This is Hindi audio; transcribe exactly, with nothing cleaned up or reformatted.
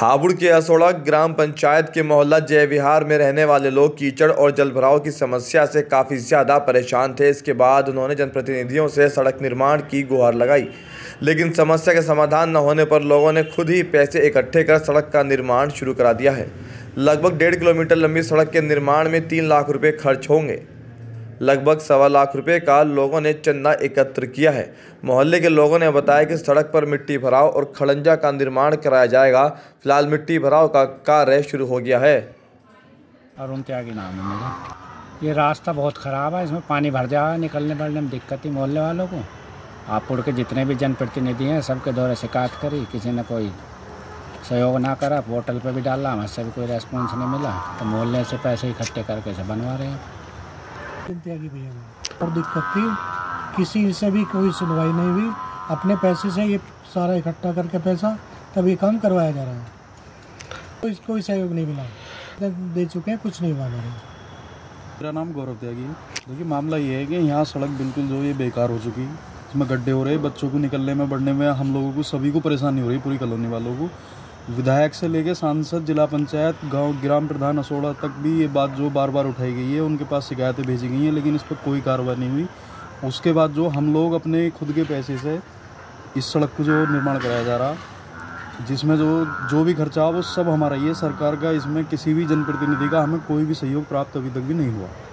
हापुड़ के असोड़ा ग्राम पंचायत के मोहल्ला जय विहार में रहने वाले लोग कीचड़ और जलभराव की समस्या से काफ़ी ज़्यादा परेशान थे। इसके बाद उन्होंने जनप्रतिनिधियों से सड़क निर्माण की गुहार लगाई, लेकिन समस्या का समाधान न होने पर लोगों ने खुद ही पैसे इकट्ठे कर सड़क का निर्माण शुरू करा दिया है। लगभग डेढ़ किलोमीटर लंबी सड़क के निर्माण में तीन लाख रुपये खर्च होंगे। लगभग सवा लाख रुपए का लोगों ने चंदा एकत्र किया है। मोहल्ले के लोगों ने बताया कि सड़क पर मिट्टी भराव और खड़ंजा का निर्माण कराया जाएगा। फिलहाल मिट्टी भराव का कार्य शुरू हो गया है। अरुण त्यागी नाम है मेरा। ये रास्ता बहुत ख़राब है, इसमें पानी भर जाएगा, निकलने बढ़ने में दिक्कत ही मोहल्ले वालों को। हापुड़ के जितने भी जनप्रतिनिधि हैं सबके द्वारा शिकायत करी, किसी ने कोई सहयोग ना करा। पोर्टल पर भी डाला, हमसे भी कोई रेस्पॉन्स नहीं मिला, तो मोहल्ले से पैसे इकट्ठे करके इसे बनवा रहे हैं। त्यागी भैया और दिक्कत थी, किसी से भी कोई सुनवाई नहीं हुई। अपने पैसे से ये सारा इकट्ठा करके पैसा तब ये काम करवाया जा रहा है, तो इसको कोई सहयोग नहीं मिला। दे चुके हैं, कुछ नहीं हुआ। मेरा नाम गौरव त्यागी है। देखिए मामला ये है कि यहाँ सड़क बिल्कुल जो ये बेकार हो चुकी है, इसमें गड्ढे हो रहे हैं, बच्चों को निकलने में बढ़ने में हम लोगों को सभी को परेशानी हो रही है, पूरी कॉलोनी वालों को। विधायक से लेकर सांसद, जिला पंचायत, गांव ग्राम प्रधान असोड़ा तक भी ये बात जो बार बार उठाई गई है, उनके पास शिकायतें भेजी गई हैं, लेकिन इस पर कोई कार्रवाई नहीं हुई। उसके बाद जो हम लोग अपने खुद के पैसे से इस सड़क को जो निर्माण कराया जा रहा, जिसमें जो जो भी खर्चा वो सब हमारा ही है, सरकार का। इसमें किसी भी जनप्रतिनिधि का हमें कोई भी सहयोग प्राप्त अभी तक भी नहीं हुआ।